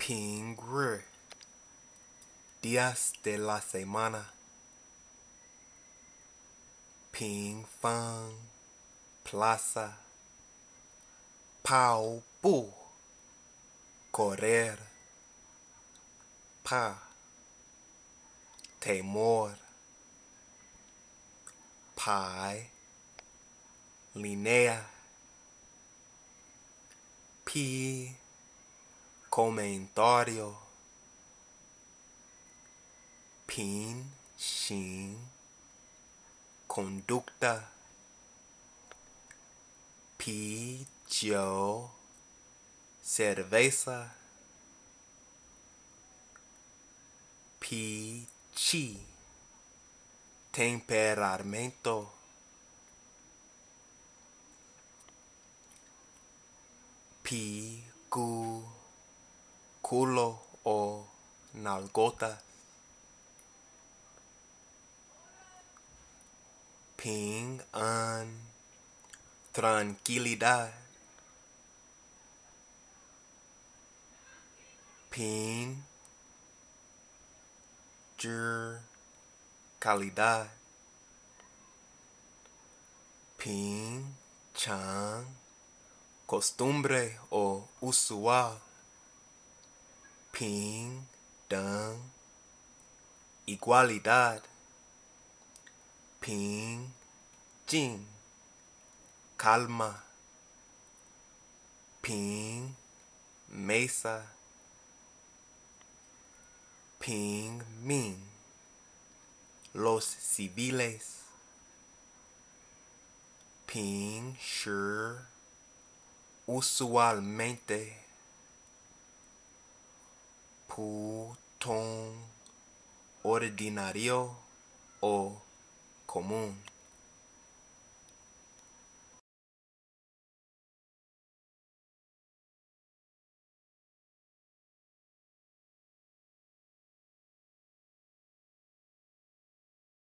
Correr. Días de la semana. Fan. Plaza. Pau. Pu. Correr. Pa. Temor. Pai. Linea. Pi. Comentario. Shin. Conducta. Joe. Cerveza. Chi. Temperamento. Culo o Nalgotas. Tranquilidad. Calidad. Costumbre o usual. Igualdad. Calma. Mesa. Los civiles. Usualmente. Ordinario o común.